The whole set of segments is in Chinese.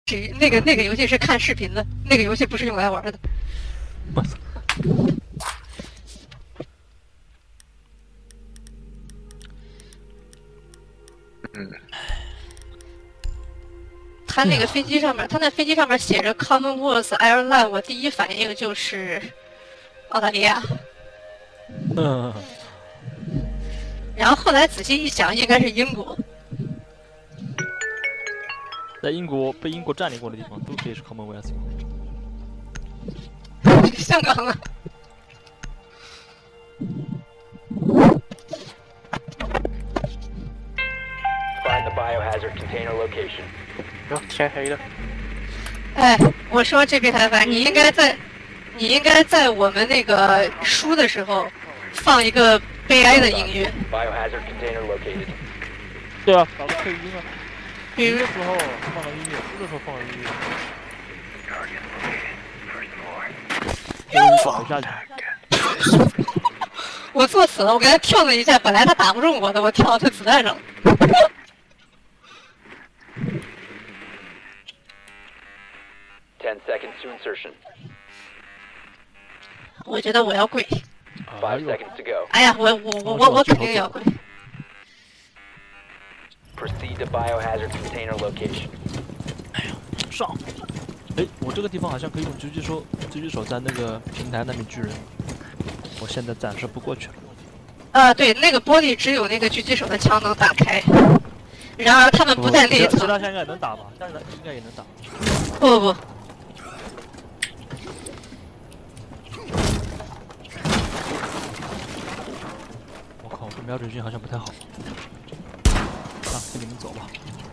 那个游戏是看视频的，那个游戏不是用来玩的。 我操！ 他那个飞机上面，他那飞机上面写着 Commonwealth Airline， 我第一反应就是澳大利亚。然后后来仔细一想，应该是英国。 在英国被英国占领过的地方都可以是 Commonwealth。 香港啊。 Find the biohazard container location. 哟，天黑了。 哎，我说这边台湾，你应该在我们那个输的时候放一个悲哀的音乐。 Biohazard container located. 对啊，搞个配音啊。 比如输的时候放个音乐，输的时候放个音乐。 放下去。 我作死了，我给他跳了一下，本来他打不中我的，我跳到他子弹上了。 10 seconds to insertion. 我觉得我要跪。 5 seconds to go. 哎呀，我肯定要跪。 Proceed to biohazard container location. 哎呀，上！哎，我这个地方好像可以用狙击手在那个平台那边狙人，我现在暂时不过去了。 对，那个玻璃只有那个狙击手的枪能打开，然而他们不在那一层。 其他枪应该也能打吧？但是应该也能打。 不。 我靠，这瞄准镜好像不太好。跟你们走吧。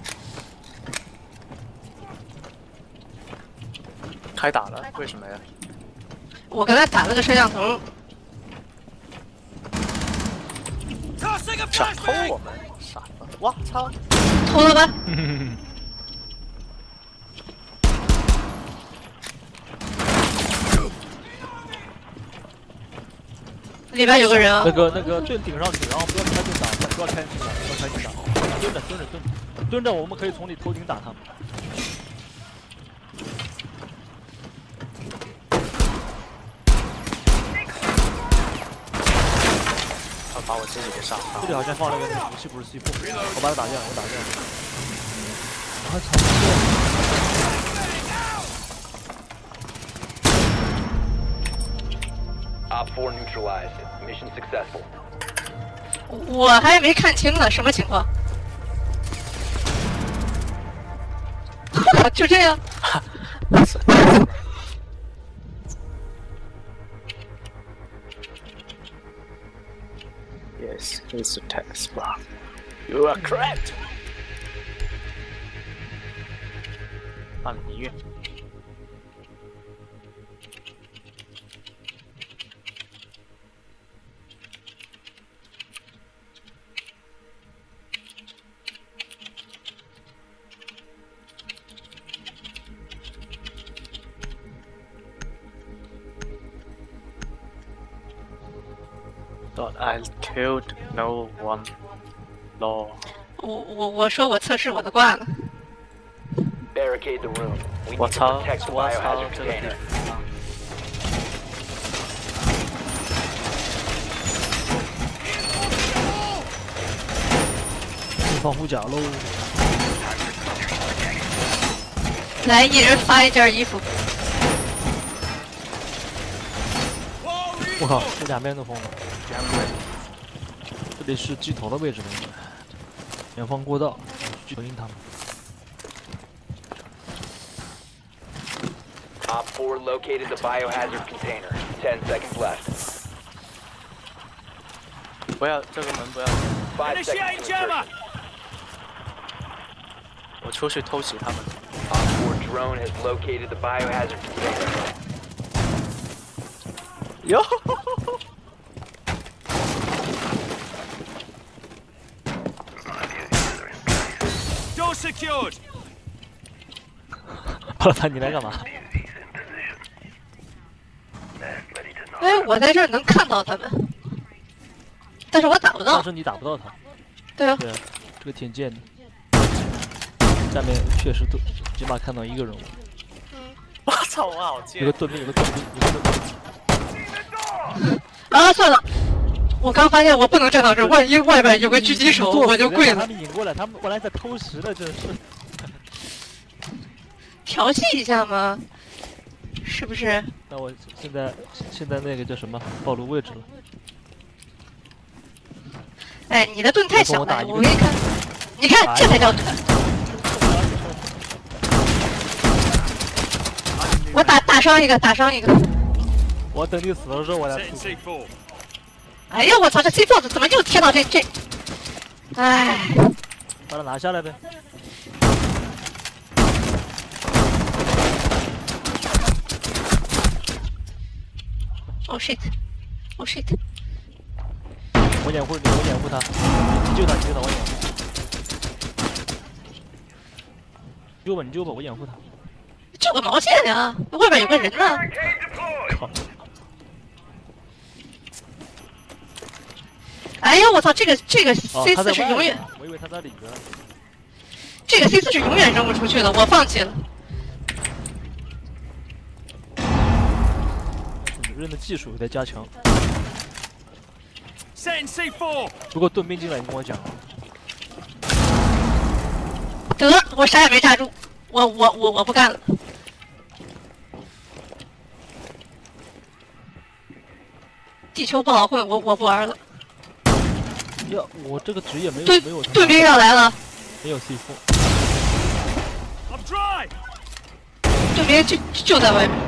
开打了？为什么呀？ 我跟他打了个摄像头。 想偷我们？傻子！我操！ 偷了吧？里边有个人啊。 那个盾顶上去，然后不要开盾打，不要开盾打，蹲着，我们可以从你头顶打他们。 他把我自己给杀了。 这里好像放了个武器，不是 C4，我把他打掉，我打掉。我操！ Op 4 neutralized. Mission successful. 我还没看清呢，什么情况？就这样。 Yes, it's a test bar. You are correct. 放音乐。 Thought I killed no one. Law. 我说我测试我的挂了。 Barricade the room. We need 我 to 操！ protect the 我操！ biohazard 这个 container. 放护甲喽！ 来，一人发一件衣服。 我靠，这两边都封了。这里是机头的位置了，远方过道，去回应他们。 Op 4 located the biohazard container. 10 seconds left. 不要这个门不要， 5 seconds to insertion. 我出去偷袭他们。 Op 4 drone has located the biohazard container. 哟。 Door secured. 老谭，你来干嘛？ 哎，我在这儿能看到他们，但是我打不到。 但是你打不到他。 对啊。 对啊，这个挺贱的。下面确实都起码看到一个人物， 我操，我好贱！ 有个盾兵，有个盾兵，有个盾兵。 啊，算了，我刚发现我不能站到这儿，万一外边有个狙击手，我就跪他了。 们引过来，他们过来在偷袭了，真是。 调戏一下嘛，是不是？ 那我现在那个叫什么暴露位置了？ 哎，你的盾太小了，我给你看，你看这才叫盾。我打伤一个，打伤一个。 我等你死的时候我来 Setting 吐。 C4. 哎呀，我操，这 C4 怎么又贴到这？哎， 把它拿下来呗。 哦 shit，哦 shit， 我掩护你，我掩护他，你救他，你救他，我掩护。救吧，你救吧，我掩护他。 救个毛线呀！外边有个人呢。 靠！ 哎呀，我操，这个哦， C4 是永远， 我以为他在里边。 这个 C4 是永远扔不出去的，我放弃了。 扔的技术有待加强。 Setting C4. 如果盾兵进来，你跟我讲。 得，我啥也没炸住，我不干了。地球不好混，我不玩了。 呀，我这个职业没有盾兵要来了， 没有 C4。 I'm dry. 盾兵就在外面。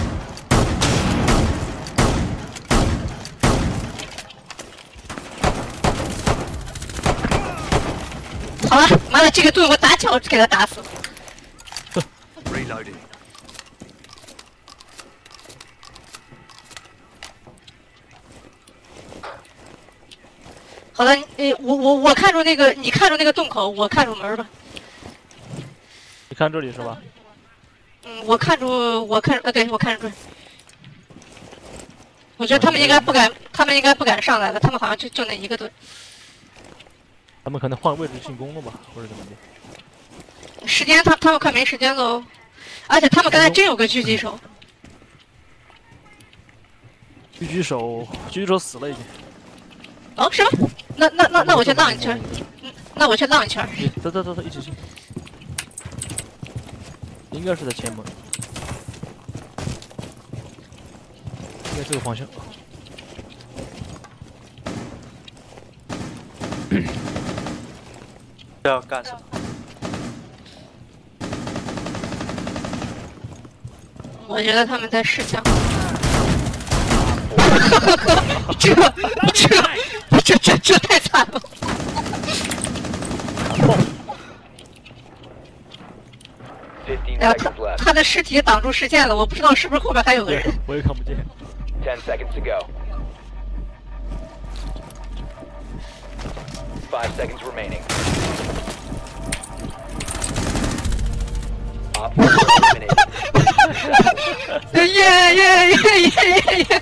好了，妈的，这个盾我打脚给他打死了。 Reloading. 好了，我看住那个，你看住那个洞口，我看住门吧。 你看这里是吧？ 嗯，我看住，对，我看住。我觉得他们应该不敢上来了，他们好像就那一个盾。 他们可能换位置进攻了吧，或者怎么的？ 时间他们快没时间喽，而且他们刚才真有个狙击手。 狙击手死了已经。 哦，是吗？那我去浪一圈。那我去浪一圈。 走，一起去。应该是在前门，应该这个方向。 这要干什么？ 我觉得他们在试枪。这太惨了。他的尸体挡住视线了，我不知道是不是后边还有个人。 我也看不见。 10 seconds to go. 5 seconds remaining. Op 4 eliminated. 耶！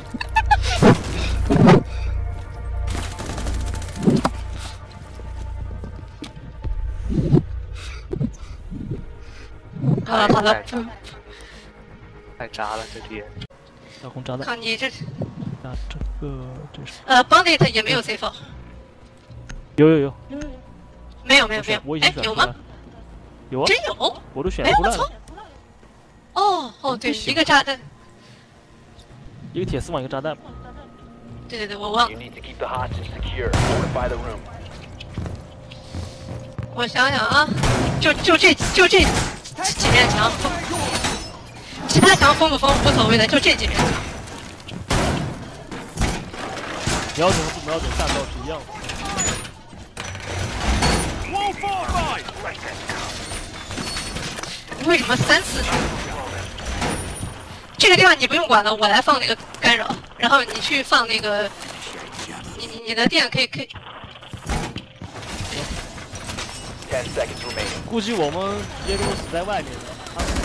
好了， 太渣了，这敌人。 大红炸弹。 靠你这， 那这是。 Bandit 也没有 C4。 有。 没有。 我已经选出来了。 有吗？ 有啊。 真有？ 我都选出来了。 哦，对，一个炸弹。 一个铁丝网，一个炸弹。 对，我忘了。 You need to keep the hostage secure. Fortify the room. 我想想啊，就这几面墙，其他墙封不封无所谓的，就这几面墙。 瞄准和不瞄准弹道是一样的。 Wall fortified. 为什么3、4？这个地方你不用管了，我来放那个干扰，然后你去放那个，你的电可以。 10 seconds remaining. 估计我们直接都死在外面了。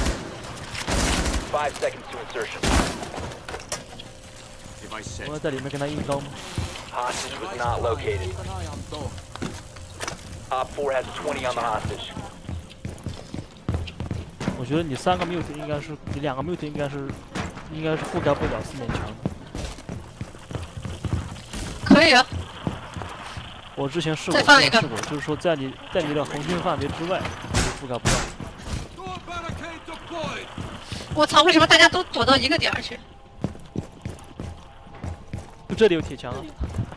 5 seconds to insertion. Device 我 set. 要在里面跟他硬刚吗？ Hostage was not located. Op 4 has 20 on the hostage. 觉得你3个 mute 应该是，你2个 mute 应该是覆盖不了4面墙的。 可以啊。 我之前试过， 再放一个就是说在你的红军范围之外，你覆盖不到。 我操！为什么大家都躲到一个点儿去？ 就这里有铁墙啊。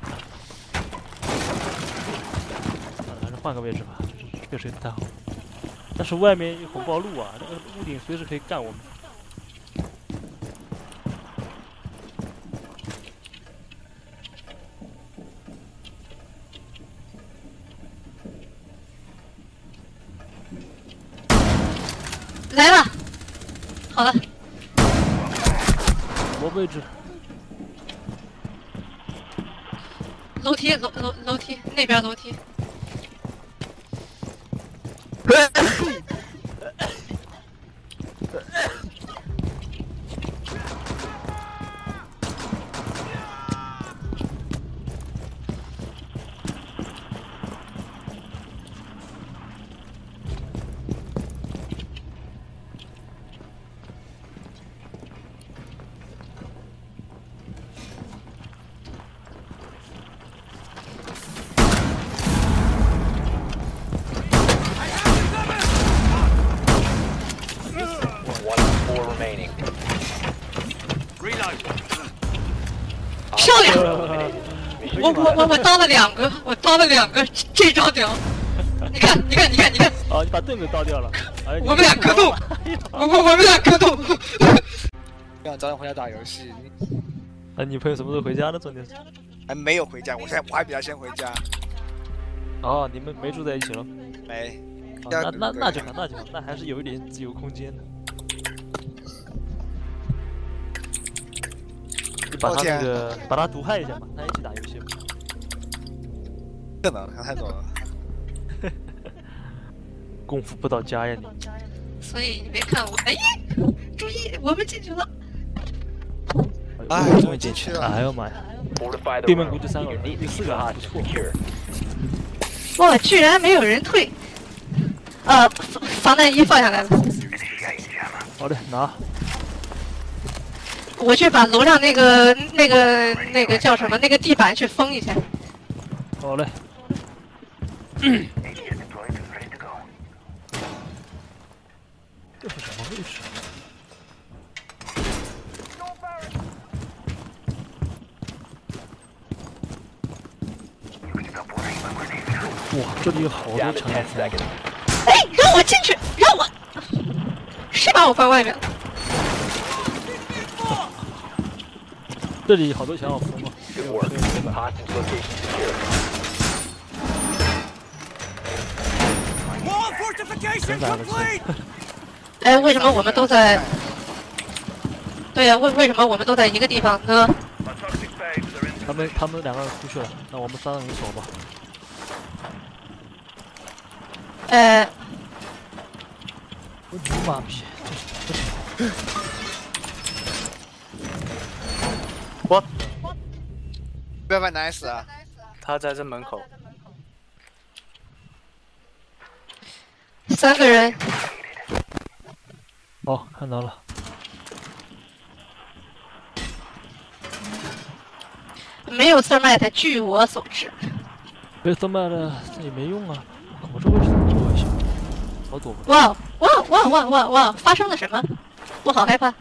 还是换个位置吧，这个水不太好。但是外面有火爆路啊，那个屋顶随时可以干我们。 来了，好了， 什么位置？ 楼梯，楼梯那边楼梯。漂亮！我刀了2个，我刀了2个，这招屌！你看！ 哦，你把盾给刀掉了。哎， 我们俩格斗，我们俩格斗。 想早点回家打游戏， 那女朋友什么时候回家呢？重点是还没有回家，我还比他先回家。 哦，你们没住在一起了？ 没。 哦、那就好，那还是有一点自由空间的。你把他那个把他毒害一下嘛，他一起打游戏嘛。 这能想太多了。 功夫不到家呀你。 所以你别看我，哎，注意，我们进去了。 终于进去了！哎呦妈呀！对面估计3个人，有4个啊，不错。 哇，居然没有人退。防弹衣放下来了。 好的，拿。 我去把楼上那个叫什么那个地板去封一下。 好嘞。这是什么位置？哇，这里有好多墙要封。 哎，让我进去，让我！谁把我关外面了？ 这里好多墙要封啊！真来了！ 哎，为什么我们都在？对呀、为什么我们都在一个地方呢？ 他们2个人出去了，那我们3个人走吧。我的妈逼！ 我不要把nice啊！ 他在这门口。 3个人。 哦，看到了。 没有thermite，据我所知。 没有thermite也没用啊！我这位置怎么躲一下？我躲不。 哇！发生了什么？我好害怕。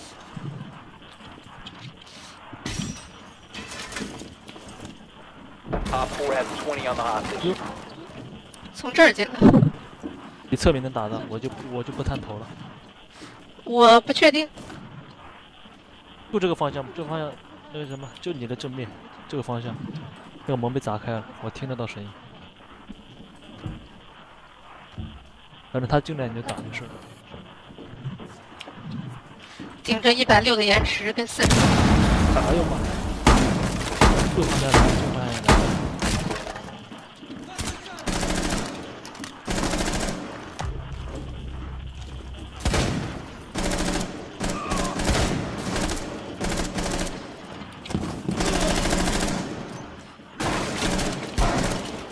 从这儿进来。 你侧面能打到，我就不探头了。 我不确定。 就这个方向，这个方向那个什么，就你的正面这个方向，那个门被砸开了，我听得到声音。反正他进来你就打没事。 顶着160的延迟跟40。 哎呦妈！这方向来，这方向来。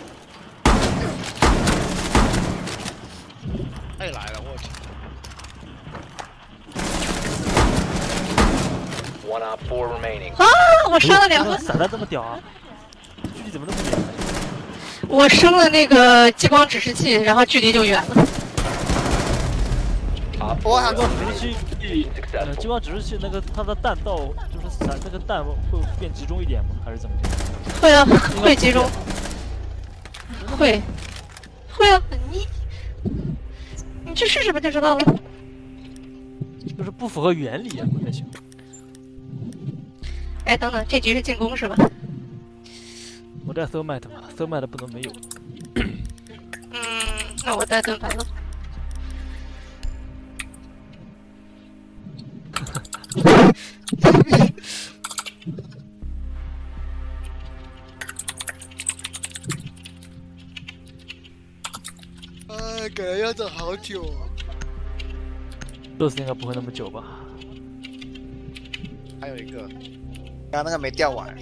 他也来了，我去！ One op 4 remaining. 啊！我杀了2个， 散弹这么屌啊！距离怎么那么远？ 我升了那个激光指示器，然后距离就远了。 Op 我想 4 说 eliminated. Mission 激 successful. 光指示器那个它的弹道就是散那个弹会变集中一点吗？还是怎么的？ 会啊，会集中，会啊，你去试试吧就知道了。 就是不符合原理啊，我在想。 哎，等等，这局是进攻是吧？ 我带 Thermite 嘛，Thermite 不能没有。 那我带盾牌了。 感觉要等好久哦。 Rose 应该不会那么久吧？ 还有一个，刚刚那个没掉完。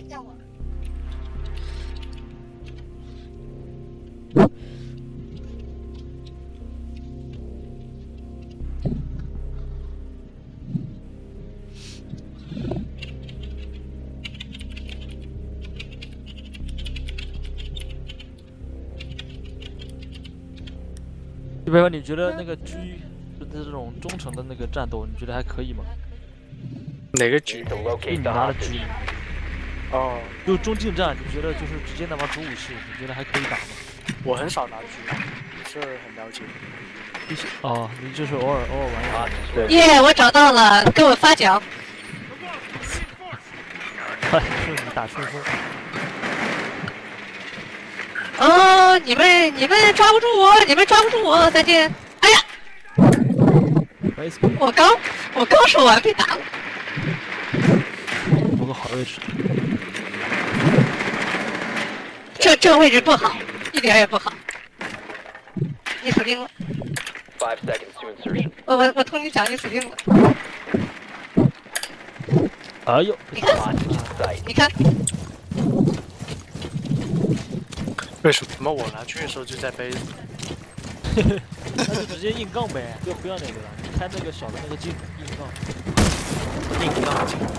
一般你觉得那个狙就是这种忠诚的那个战斗，你觉得还可以吗？ 哪个局 Need？to 就 locate 你 the 拿的 hostage. 狙， 哦， 就中近战，你觉得就是直接那把主武器，你觉得还可以打吗？ 我很少拿狙，不是很了解。 哦，你就是偶尔玩一下。 Hostage 耶，我找到了，给我发奖。 嗨，是你打顺风。 哦，你们抓不住我，你们抓不住我，再见。哎呀， 没事， 我刚说完被打了。 有个好位置。 这个位置不好，一点也不好。你死定了， 5 seconds to insertion. 我同你讲，你死定了。 哎呦， 你看， Hostage in sight. 你看， 为什么我拿狙的时候就在背？ 那就直接硬杠呗，就不要那个了，你开那个小的那个硬杠。 硬杠镜。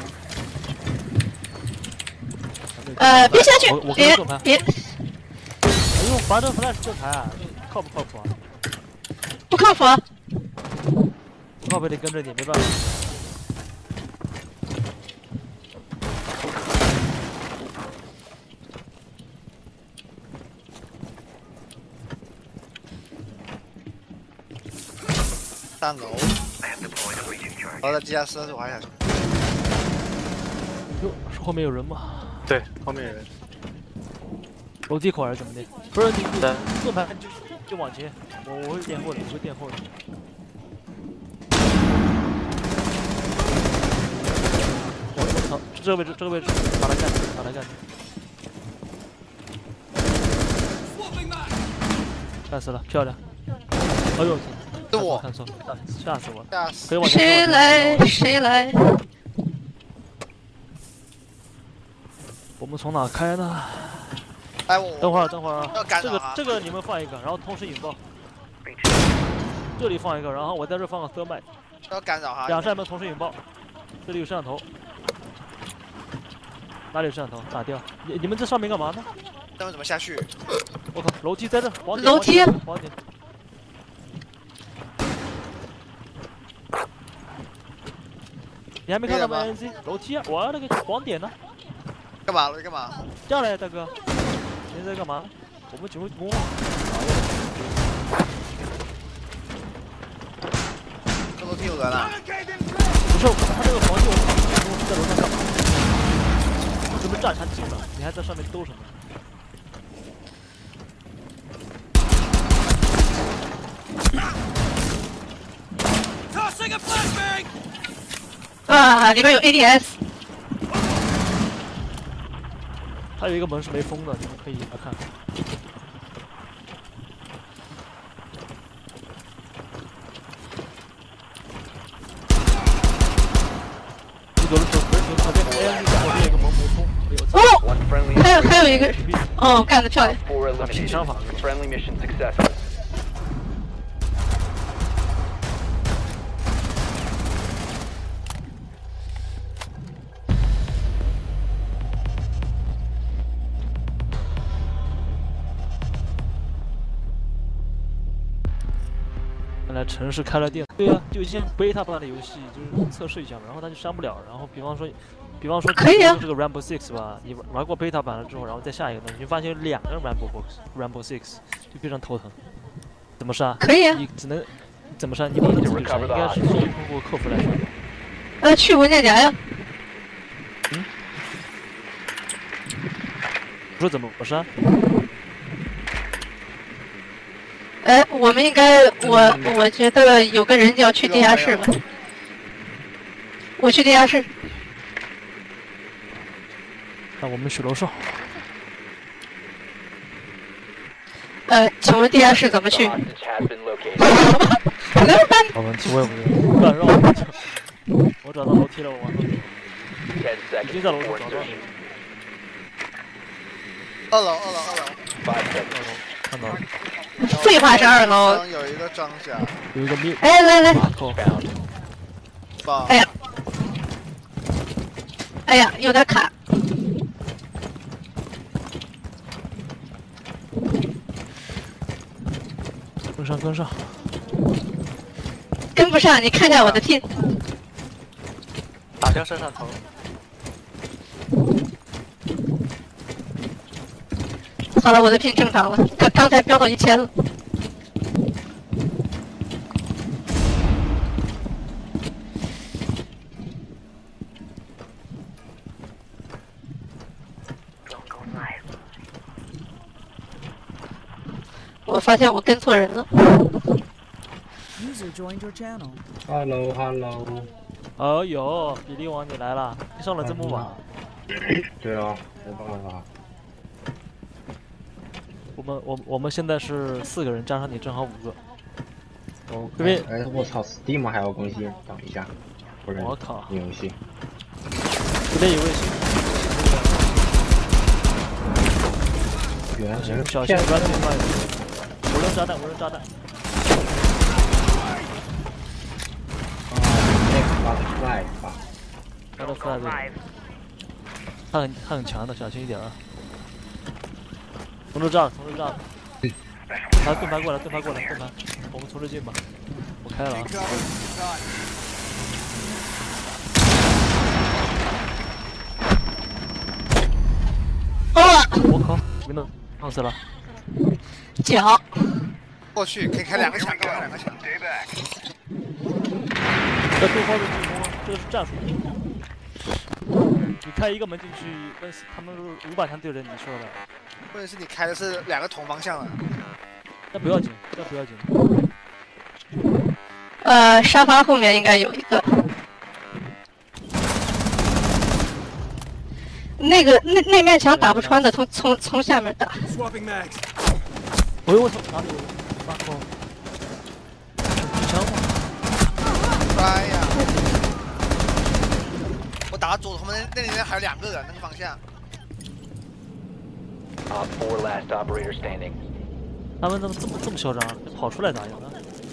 别下去我， 别盾牌。 别， 哎呦，拔针 flash 盾牌啊，靠不靠谱啊？ 不靠谱。 不靠谱得跟着你，没办法。 3楼，然后在地下室，我还想， 哟，是后面有人吗？ 对，后面有人。 楼梯口还是怎么的？不是你对盾牌就往前，我会垫后的，我会垫后的。我操，这个位置，把他干掉，把他干掉。干死了，漂亮。哎呦， 是我， 看错，吓死我了。 吓死可以往前谁来谁来？ 我们从哪开呢？ 哎，我等会儿要干扰啊这个你们放一个，然后同时引爆。这里放一个，然后我在这放个 thermite， 要干扰哈， 两扇门同时引爆。这里有摄像头，哪里有摄像头？打掉。你们这上面干嘛呢？ 他们怎么下去？ 我靠，楼梯在这，黄点。 楼梯黄点。你还没看到吗 ？NC 楼梯啊！我那个黄点呢？ 干嘛了？干嘛？ 下来，大哥，你在干嘛？我们进入攻了。 这楼梯有人啊！ 不是，他这个黄点，我在楼上干嘛？怎么站还近了？你还在上面兜什么？ 啊，里边有 ADS。 还有一个门是没封的，你们可以来看。你走的时候，不是左边 AM 左边有个门没封，没有。 哦， One friendly 还有一个，哦，干得漂亮。 4 平 eliminated. 枪法。 Friendly mission successful. 你在城市开了店。对啊，就一些 beta 版的游戏，就是测试一下嘛，然后它就删不了。然后比方说可以啊这个 Rainbow Six 吧，你玩过 beta 版了之后，然后再下一个东西，你就发现有2个 Rainbow Six， 就非常头疼。怎么删？ 可以啊。 你只能怎么删？你不能自己删，应该是通过客服来删。 去文件夹呀。 我说怎么删？ 我们应该，我觉得有个人要去地下室吧。我去地下室。 那我们去楼上。 请问地下室怎么去？ Hostage has been located. 好问题，我也不知道。不然让我讲。我找到楼梯了，我往上走。 10 已经 seconds 在楼上 before 找到了。 insertion. 2楼。 5 seconds. 看到了， 废话是2楼。 有一个装甲， 有一个密来， 马扣。 Found. 棒。 哎呀，有点卡。 跟上。 跟不上，你看看我的pin。 打掉摄像头。 好了，我的pin正常了，刚才飙到1000了。我发现我跟错人了。 User joined your channel. Hello。 哦哟，比利王你来了，你上来这么晚？ 对啊，没办法。 我们现在是4个人，加上你正好5个。 哦， 这边我操 ，Steam 还要更新，等一下，不然我靠， 新游戏。 这边有位新。小心软体坏了。无人炸弹。 Butterfly 吧。 Butterfly 对。他很强的，小心一点啊。从这炸了。他盾牌过来，我们从这进吧。我开了啊。我靠，没能撞死了。 脚。 过去可以开2个墙，开2个墙。 这对方的进攻，这个是战术。你开一个门进去，他们500枪对着你说的。 或者是你开的是2个同方向的。 那不要紧。 沙发后面应该有一个。那面墙打不穿的，从下面打。 Swapping mags. 我操，哪里有大炮？举枪吗？ 哎呀！我打左后面那里面还有2个人，那个方向。 Op 4 last operator standing. 他们怎么这么嚣张？跑出来咋样呢？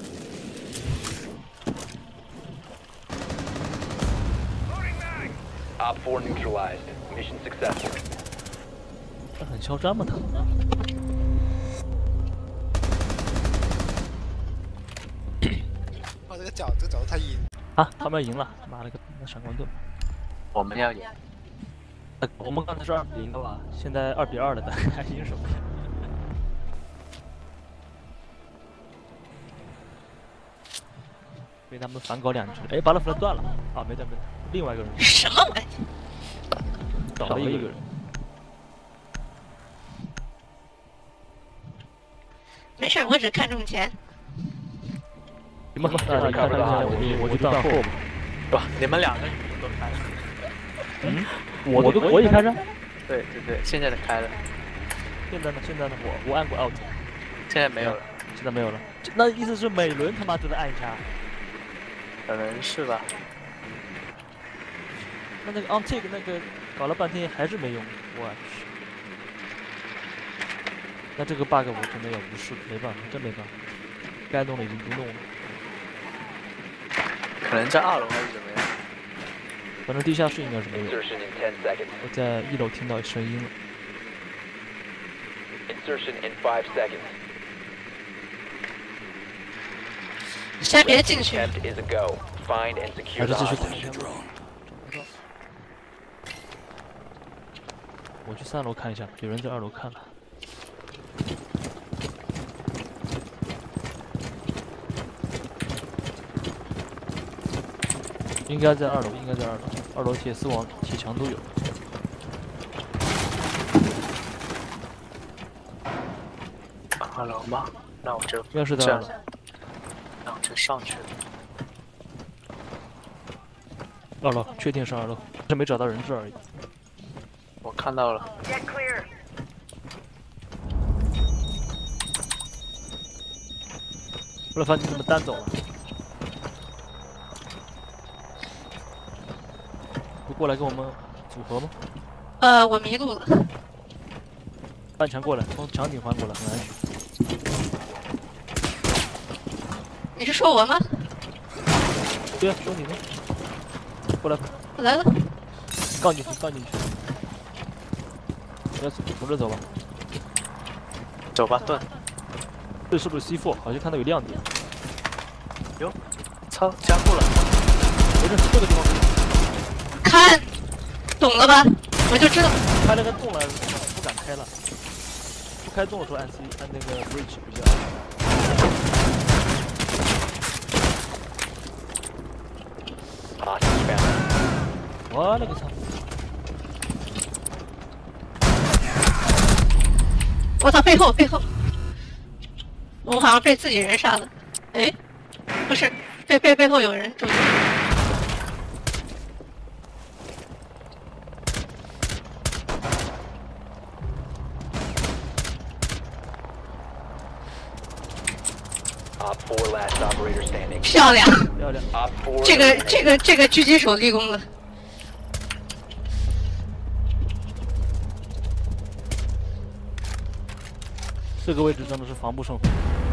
Op 4 neutralized. Mission successful. 他很嚣张吗？他？ 哇，这个角度太阴。 啊，他们赢了！妈了个闪光盾！ 我们要赢。 我们刚才是2比0的吧？现在2比2了的，还赢什么呀？被他们反搞2局了。哎，把那分断了。啊，没断，另外一个人。 什么玩意？ 少了一个人。 没事，我只看重钱。 行吧，那你看我就断货吧。 不，你们2个都开了。 嗯，我也开着。 对，现在开了。 现在呢？我按过 Alt。 现在没有了。 现在没有了。那意思是每轮他妈都得按一下。 可能是吧。 那个 on take 那个搞了半天还是没用，我去。那这个 bug 我真的要无视，没办法，真没办法。该弄的已经不弄了。 可能在2楼还是怎么样？ 反正地下室应该是没有。 Insertion in 10 seconds. 我在1楼听到声音了。 Insertion in 5 seconds. 先别进去。 Attempt is a go. Find and 还 secure 是 the 继续 hostage. 打。我去3楼看一下，有人在2楼看了。应该在2楼，应该在2楼。2楼铁丝网、铁墙都有。 2楼吗？那我就应该是在2楼。 那我就上去了。 2楼，确定是2楼，是没找到人质而已。 我看到了。 不然发现你怎么单走了？不过来跟我们组合吗？ 我迷路了。 翻墙过来，从墙顶翻过来，很安全。 你是说我吗？ 对啊，说你呢。过来， 我来了。 杠进去，杠进去。要从这走吧。 走吧，盾。 这是不是 C4？好像看到有亮点。 哟，操，加固了。 没事，这个地方可以。 看，懂了吧？我就知道。 开了个洞了，不敢开了。不开洞的时候按 C， 按那个 bridge 比较安全。 Hostage found. 我勒个操！ 我操，背后背后！我好像被自己人杀了。哎，不是，背后有人，注意。 Op 4 last operator standing. 漂亮！ 漂亮。 Op 4. 这个狙击手立功了。 这个位置真的是防不胜防。